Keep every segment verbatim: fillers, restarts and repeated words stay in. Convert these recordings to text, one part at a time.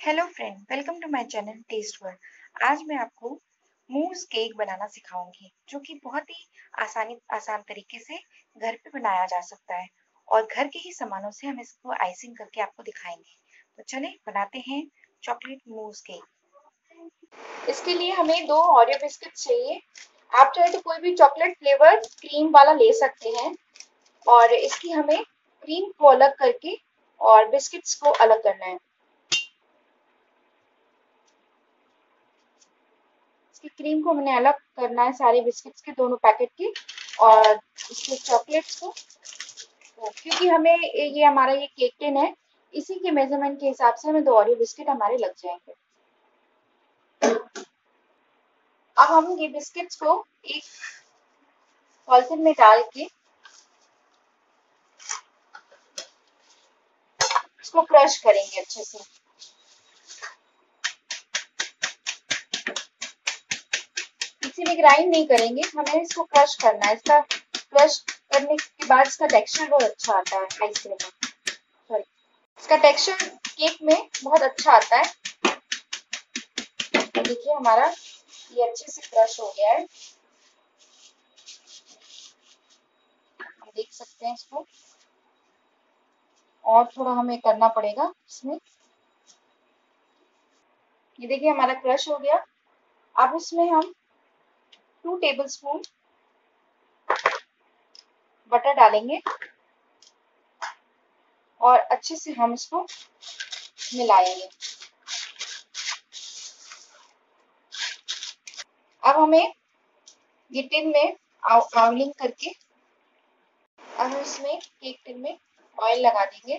Hello friend, welcome to my channel taste world. आज मैं आपको मूस केक बनाना सिखाऊंगी, जो कि बहुत ही आसानी आसान तरीके से घर पे बनाया जा सकता है और घर के ही सामानों से हम इसको आइसिंग करके आपको दिखाएंगे। तो चलें बनाते हैं चॉकलेट मूस केक। इसके लिए हमें दो ओरियो बिस्किट चाहिए। आप चाहे तो कोई भी चॉकलेट फ्लेवर क्रीम वाला ले सकते हैं और इसकी हमें क्रीम को अलग करके और बिस्किट्स को अलग करना है। इसकी क्रीम को हमने अलग करना है सारे बिस्किट्स के दोनों पैकेट की, और इसके चॉकलेट्स को, क्योंकि हमें ये हमारा ये केक टिन है, इसी के मेजरमेंट के हिसाब से हमें दो ओरियो बिस्किट हमारे लग जाएंगे। अब हम ये बिस्किट्स को एक पॉलिथीन में डाल के इसको क्रश करेंगे अच्छे से। इसी में ग्राइंड नहीं करेंगे, हमें इसको क्रश करना है। इसका क्रश करने के बाद इसका टेक्सचर बहुत अच्छा आता है आइसक्रीम में, सॉरी इसका टेक्सचर केक में बहुत अच्छा आता है। देखिए हमारा ये अच्छे से क्रश हो गया है, हम देख सकते हैं इसको, और थोड़ा हमें करना पड़ेगा इसमें। ये देखिए हमारा क्रश हो गया। अब इसमें हम टू टेबल स्पून बटर डालेंगे और अच्छे से हम इसको मिलाएंगे। अब हमें ये टिन में आउलिंग करके अब हम इसमें केक टिन में ऑयल लगा देंगे,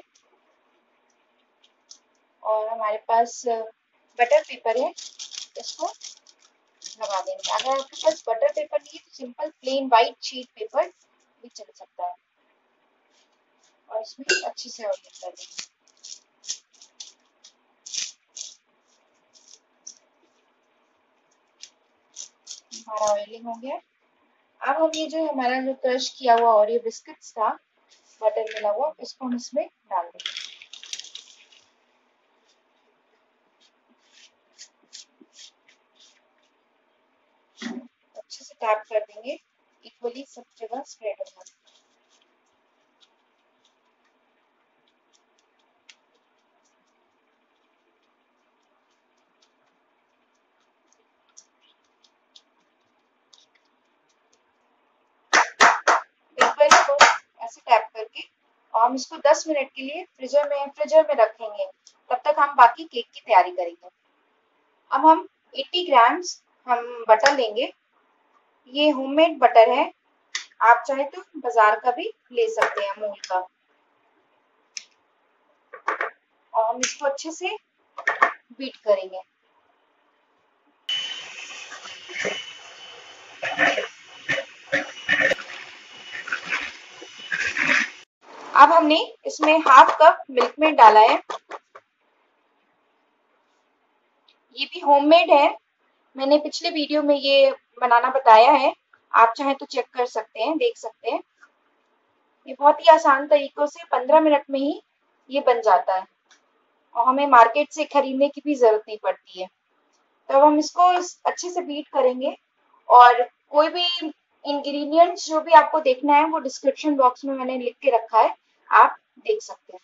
और हमारे पास बटर पेपर है, इसको लगा देंगे। अगर आपके पास बटर पेपर नहीं है तो simple plain white sheet paper भी चल सकता है, और इसमें अच्छी से ऑयलिंग कर देंगे। हमारा ऑयलिंग हो गया। अब हम ये जो हमारा जो क्रश किया हुआ और ये बिस्किट्स था बटर मिला हुआ, इसको हम इसमें डाल देंगे। अच्छे से टैप कर देंगे, इक्वली सब जगह स्प्रेड होगा। ऐसे टैप करके, और हम इसको दस मिनट के लिए फ्रीजर में फ्रीजर में रखेंगे। तब तक हम बाकी केक की तैयारी करेंगे। अब हम अस्सी ग्राम्स हम बटर लेंगे। ये होममेड बटर है, आप चाहे तो बाजार का भी ले सकते हैं, अमूल का। और हम इसको अच्छे से बीट करेंगे। अब हमने इसमें हाफ कप मिल्क मेड डाला है। ये भी होममेड है, मैंने पिछले वीडियो में ये बनाना बताया है, आप चाहे तो चेक कर सकते हैं, देख सकते हैं। ये बहुत ही आसान तरीकों से पंद्रह मिनट में ही ये बन जाता है, और हमें मार्केट से खरीदने की भी जरूरत नहीं पड़ती है। तो अब हम इसको अच्छे से बीट करेंगे, और कोई भी इंग्रेडिएंट्स जो भी आपको देखना है वो डिस्क्रिप्शन बॉक्स में मैंने लिख के रखा है, आप देख सकते हैं।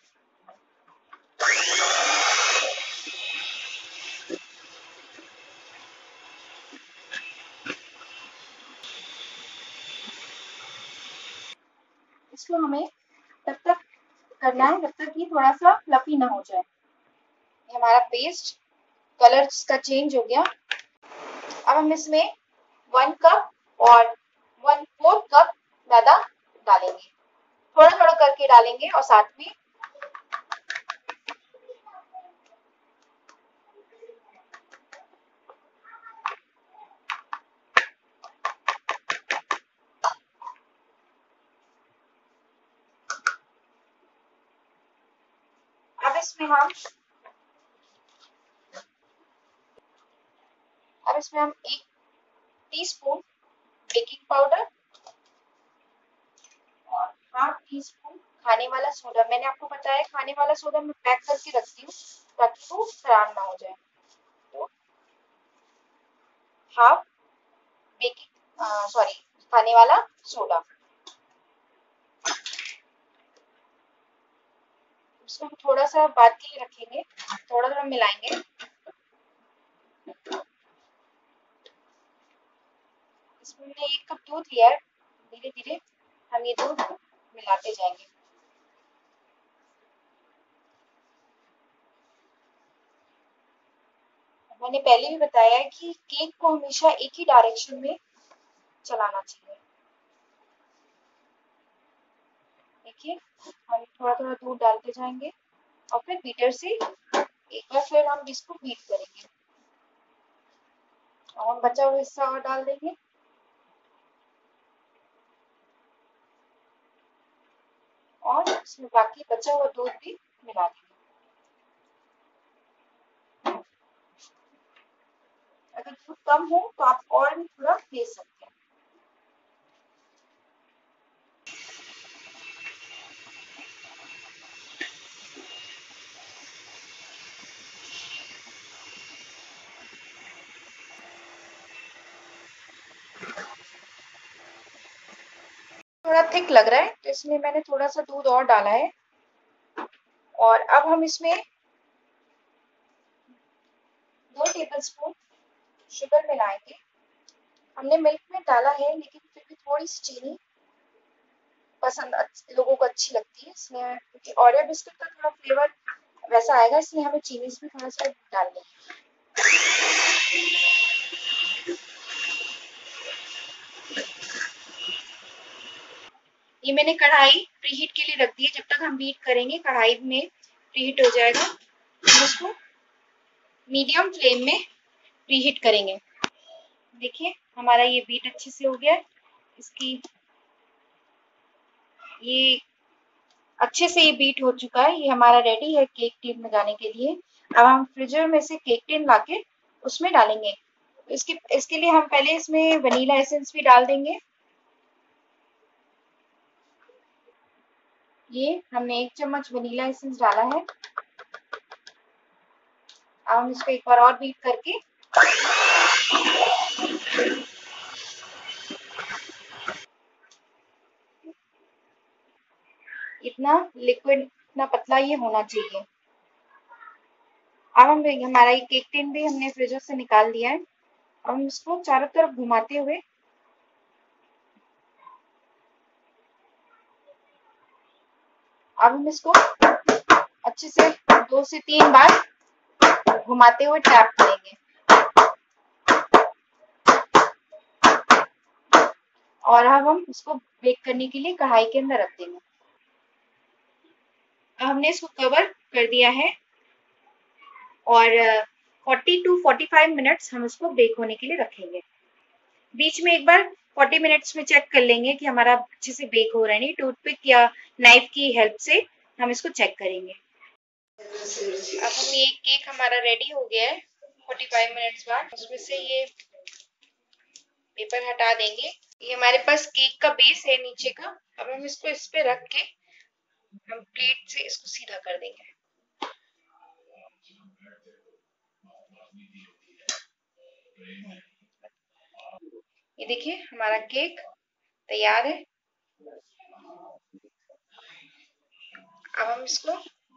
इसको हमें तब तक करना है जब तक ये थोड़ा सा फ्लफी ना हो जाए। ये हमारा पेस्ट कलर इसका चेंज हो गया। अब हम इसमें वन कप और वन फोर्थ कप मैदा डालेंगे, थोड़ा थोड़ा करके डालेंगे, और साथ में अब इसमें हम अब इसमें हम एक टीस्पून बेकिंग पाउडर और हाफ टी स्पून खाने वाला सोडा, मैंने आपको बताया खाने वाला सोडा मैं पैक करके रखती हूँ ताकि वो खराब ना हो जाए। तो हाफ बेकिंग सॉरी खाने वाला सोडा, उसको हम थोड़ा सा बाद के लिए रखेंगे, थोड़ा थोड़ा मिलाएंगे। इसमें हमने एक कप दूध लिया है, धीरे धीरे हम ये दूध मिलाते जाएंगे। मैंने पहले भी बताया है कि केक को हमेशा एक ही डायरेक्शन में चलाना चाहिए। देखिए हम थोड़ा थोड़ा दूध डालते जाएंगे और फिर बीटर से एक बार फिर हम इसको बीट करेंगे और हम बचा हुआ हिस्सा और डाल देंगे और इसमें बाकी बचा हुआ दूध भी मिला देंगे। अगर दूध कम हो तो आप और भी थोड़ा दे सकते हैं। थोड़ा थिक लग रहा है तो इसमें मैंने थोड़ा सा दूध और डाला है और अब हम इसमें दो टेबलस्पून शुगर मिलाएंगे। हमने मिल्क में डाला है लेकिन फिर भी थोड़ी सी चीनी पसंद लोगों को अच्छी लगती है, इसलिए क्योंकि ओरियो बिस्कुट का थोड़ा फ्लेवर वैसा आएगा, इसलिए हमें चीनी इसमें थोड़ा सा डालनी है। ये मैंने कढ़ाई प्रीहीट के लिए रख दी है, जब तक हम बीट करेंगे कढ़ाई में प्रीहीट हो जाएगा। हम इसको मीडियम फ्लेम में प्रीहीट करेंगे। देखिए हमारा ये बीट अच्छे से हो गया है, इसकी ये अच्छे से ये बीट हो चुका है, ये हमारा रेडी है केक टिन में जाने के लिए। अब हम फ्रीजर में से केक टिन लाके उसमें डालेंगे। इसके इसके लिए हम पहले इसमें वनीला एसेंस भी डाल देंगे। ये हमने एक चम्मच वनीला एसेंस डाला है। अब हम इसको एक बार और बीट करके इतना लिक्विड, इतना पतला ये होना चाहिए। अब हम हमारा ये केक टिन भी हमने फ्रीजर से निकाल दिया है। अब हम इसको चारों तरफ घुमाते हुए अब हम इसको अच्छे से दो से तीन बार घुमाते हुए टैप करेंगे और अब हम इसको बेक करने के लिए कढ़ाई के अंदर रख देंगे। अब हमने इसको कवर कर दिया है और चालीस टू पैंतालीस मिनट्स हम इसको बेक होने के लिए रखेंगे। बीच में एक बार चालीस मिनट्स में चेक कर लेंगे कि हमारा अच्छे से बेक हो रहा है नहीं, टूथपिक या नाइफ की हेल्प से हम इसको चेक करेंगे। अब हम ये केक हमारा रेडी हो गया है पैंतालीस मिनट्स बाद। उसमें से ये पेपर हटा देंगे। ये हमारे पास केक का बेस है नीचे का। अब हम इसको इस पे रख के हम प्लेट से इसको सीधा कर देंगे। ये देखिए हमारा केक तैयार है। अब हम इसको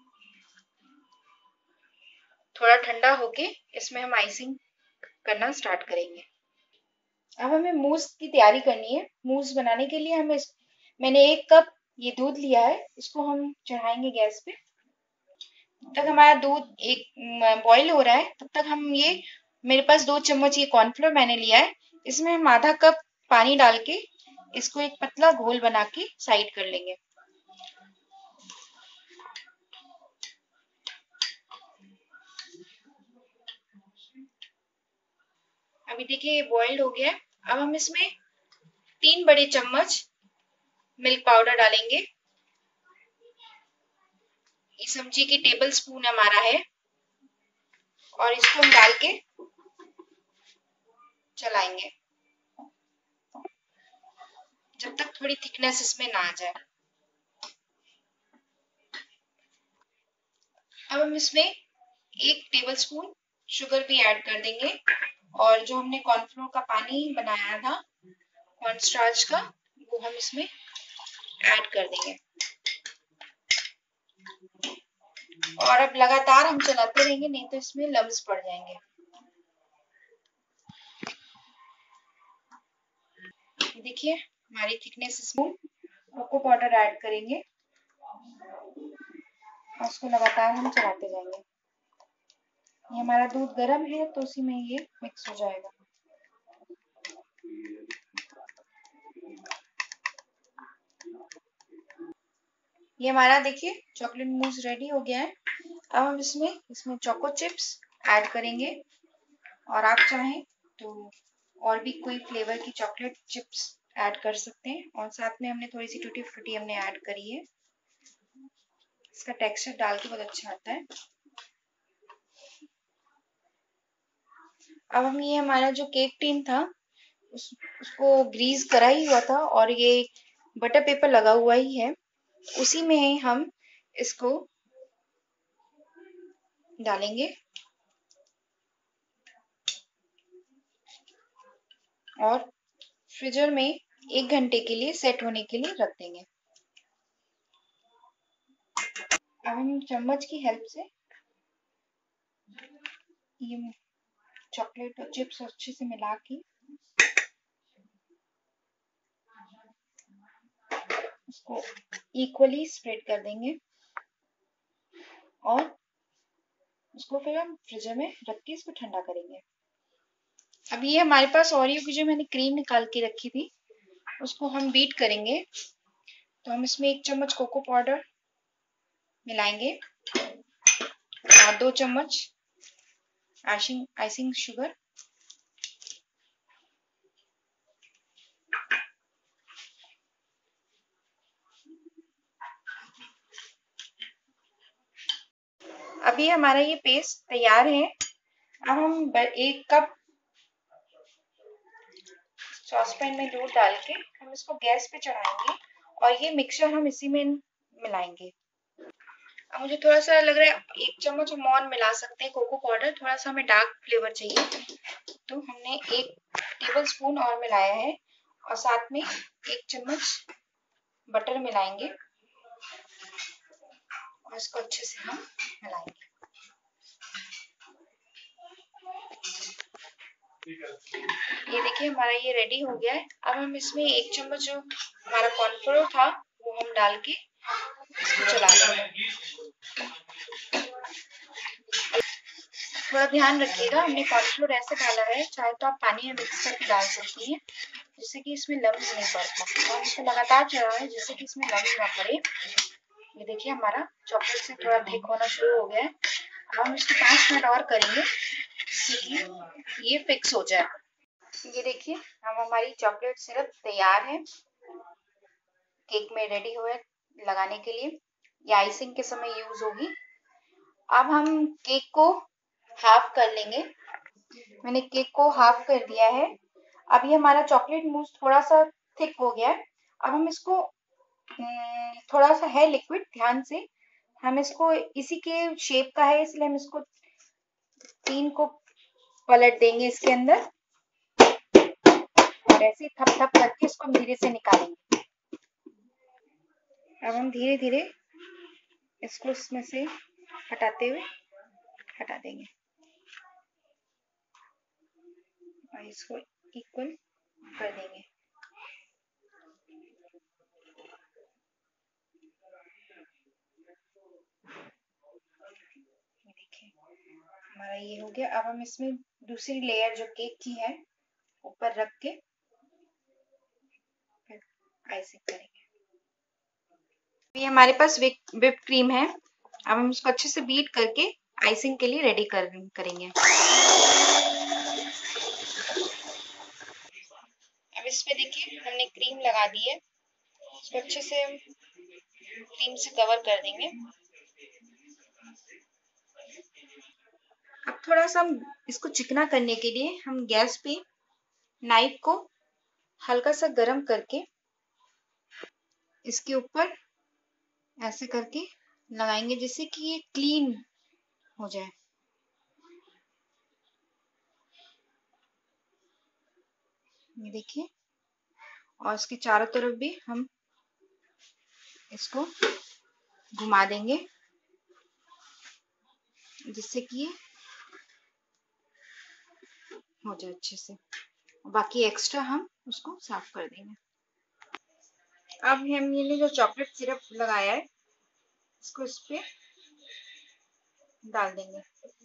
थोड़ा ठंडा होके इसमें हम आइसिंग करना स्टार्ट करेंगे। अब हमें मूस की तैयारी करनी है। मूस बनाने के लिए हमें मैंने एक कप ये दूध लिया है, इसको हम चढ़ाएंगे गैस पे। तब तक हमारा दूध एक बॉईल हो रहा है, तब तक हम ये मेरे पास दो चम्मच ये कॉर्नफ्लोर मैंने लिया है, इसमें हम आधा कप पानी डाल के इसको एक पतला घोल बना के साइड कर लेंगे। अभी देखिए ये बॉइल्ड हो गया है। अब हम इसमें तीन बड़े चम्मच मिल्क पाउडर डालेंगे। ये समझिए कि टेबल स्पून हमारा है और इसको हम डाल के चलाएंगे जब तक थोड़ी थिकनेस इसमें ना आ जाए। अब हम इसमें एक टेबलस्पून शुगर भी ऐड कर देंगे और जो हमने कॉर्नफ्लोर का पानी बनाया था कॉर्न स्टार्च का वो हम इसमें ऐड कर देंगे और अब लगातार हम चलाते रहेंगे, नहीं तो इसमें लम्स पड़ जाएंगे। देखिए हमारी थिकनेस इसमें कोको पाउडर ऐड करेंगे और उसको लगातार हम चलाते जाएंगे। ये हमारा दूध गर्म है तो उसी में ये मिक्स हो जाएगा। ये हमारा देखिए चॉकलेट मूस रेडी हो गया है। अब हम इसमें इसमें चोको चिप्स ऐड करेंगे और आप चाहें तो और भी कोई फ्लेवर की चॉकलेट चिप्स ऐड कर सकते हैं और साथ में हमने थोड़ी सी टूटी फ्रूटी हमने ऐड करी है। इसका टेक्सचर डाल के बहुत अच्छा आता है। अब हम ये हमारा जो केक टिन था उस, उसको ग्रीस करा ही हुआ था और ये बटर पेपर लगा हुआ ही है, उसी में ही हम इसको डालेंगे और फ्रीजर में एक घंटे के लिए सेट होने के लिए रख देंगे। अब हम चम्मच की हेल्प से ये चॉकलेट और चिप्स अच्छे से मिला के उसको इक्वली स्प्रेड कर देंगे और उसको फिर हम फ्रीजर में रख के इसको ठंडा करेंगे। अब ये हमारे पास ओरियो की जो मैंने क्रीम निकाल के रखी थी उसको हम बीट करेंगे। तो हम इसमें एक चम्मच कोको पाउडर मिलाएंगे और दो चम्मच आइसिंग आइसिंग शुगर अभी हमारा ये पेस्ट तैयार है। अब हम एक कप सॉसपैन में दूध डाल के हम इसको गैस पे चढ़ाएंगे और ये मिक्सचर हम इसी में मिलाएंगे। अब मुझे थोड़ा सा लग रहा है एक चम्मच हम और मिला सकते हैं कोको पाउडर, थोड़ा सा हमें डार्क फ्लेवर चाहिए तो हमने एक टेबल स्पून और मिलाया है और साथ में एक चम्मच बटर मिलाएंगे और इसको अच्छे से हम मिलाएंगे। ये देखिए हमारा ये रेडी हो गया है। अब हम इसमें एक चम्मच जो हमारा कॉर्नफ्लोर था वो हम डाल के इसको चला देंगे। थोड़ा ध्यान रखिएगा, हमने कॉर्नफ्लोर ऐसे डाला है, चाहे तो आप पानी में मिक्स करके डाल सकती हैं जिससे कि इसमें लम्स नहीं पड़ता और इसे लगातार चला रहे हैं जिससे कि इसमें लम्स ना पड़े। ये देखिए हमारा चॉकलेट से थोड़ा थिक होना शुरू हो गया है। अब हम इसको पाँच मिनट और करेंगे जिससे कि ये फिक्स हो जाए। ये देखिए अब हमारी चॉकलेट सिरप तैयार है, केक में रेडी हुए लगाने के लिए। ये आइसिंग के समय यूज होगी। अब हम केक को हाफ कर लेंगे। मैंने केक को हाफ कर दिया है। अब ये हमारा चॉकलेट मूस थोड़ा सा थिक हो गया है। अब हम इसको थोड़ा सा है लिक्विड, ध्यान से हम इसको इसी के शेप का है इसलिए हम इसको तीन को पलट देंगे इसके अंदर और ऐसे थप थप करके इसको हम धीरे से निकालेंगे। अब हम धीरे धीरे इसको इसमें से हटाते हुए हटा देंगे और इसको इक्वल कर देंगे। देखिए हमारा ये हो गया। अब हम इसमें दूसरी लेयर जो केक की है ऊपर रख के आइसिंग करेंगे। ये हमारे पास व्हिप क्रीम है। अब हम इसको अच्छे से बीट करके आइसिंग के लिए रेडी कर करेंगे। अब इस पे देखिए हमने क्रीम लगा दी है, इसको अच्छे से क्रीम से कवर कर देंगे। अब थोड़ा सा हम इसको चिकना करने के लिए हम गैस पे नाइफ को हल्का सा गरम करके इसके ऊपर ऐसे करके लगाएंगे जिससे कि ये क्लीन हो जाए। ये देखिए, और इसके चारों तरफ भी हम इसको घुमा देंगे जिससे कि ये हो जाए अच्छे से। बाकी एक्स्ट्रा हम उसको साफ कर देंगे। अब हम ये जो चॉकलेट सिरप लगाया है इसको इस पे डाल देंगे।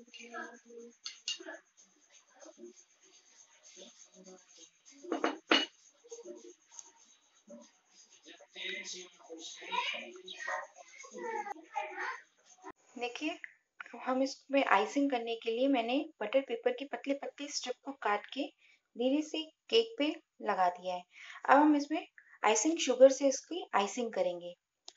देखिए, हम इसमें आइसिंग करने के लिए मैंने बटर पेपर के पतले पतले स्ट्रिप को काट के धीरे से केक पे लगा दिया है। अब हम इसमें आइसिंग शुगर से इसकी आइसिंग करेंगे।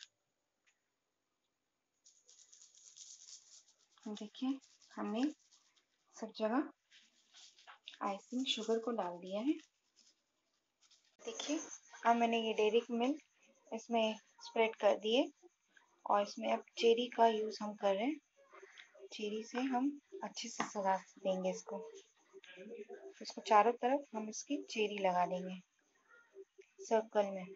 देखिए, हमने सब जगह आइसिंग शुगर को डाल दिया है। देखिए, अब मैंने ये डेयरी मिल्क इसमें स्प्रेड कर दिए और इसमें अब चेरी का यूज हम कर रहे हैं। चेरी से हम अच्छे से सजा देंगे इसको। इसको चारों तरफ हम इसकी चेरी लगा देंगे सर्कल में।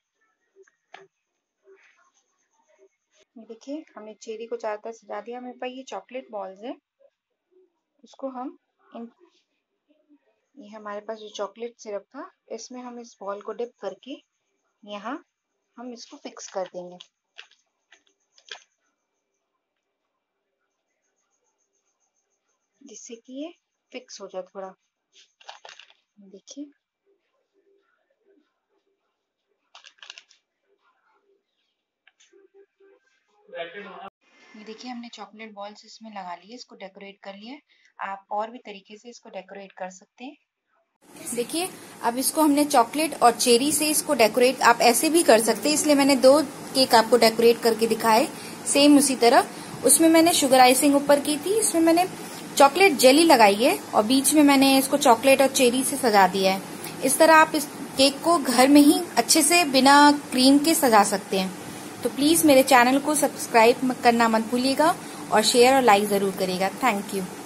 देखिए, हमने चेरी को चारों तरफ सजा दिया। मेरे पास ये चॉकलेट बॉल्स है, उसको हम इन ये हमारे पास जो चॉकलेट सिरप था इसमें हम इस बॉल को डिप करके यहाँ हम इसको फिक्स कर देंगे। जिससे कि ये फिक्स हो जाए थोड़ा। देखिए, ये देखिए, हमने चॉकलेट बॉल्स इसमें लगा लिए, इसको डेकोरेट कर लिया। आप और भी तरीके से इसको डेकोरेट कर सकते हैं। देखिए, अब इसको हमने चॉकलेट और चेरी से इसको डेकोरेट आप ऐसे भी कर सकते हैं, इसलिए मैंने दो केक आपको डेकोरेट करके दिखाए। सेम उसी तरह उसमें मैंने शुगर आइसिंग ऊपर की थी, इसमें मैंने चॉकलेट जेली लगाई है और बीच में मैंने इसको चॉकलेट और चेरी से सजा दिया है। इस तरह आप इस केक को घर में ही अच्छे से बिना क्रीम के सजा सकते हैं। तो प्लीज मेरे चैनल को सब्सक्राइब करना मत भूलिएगा और शेयर और लाइक जरूर करिएगा। Thank you.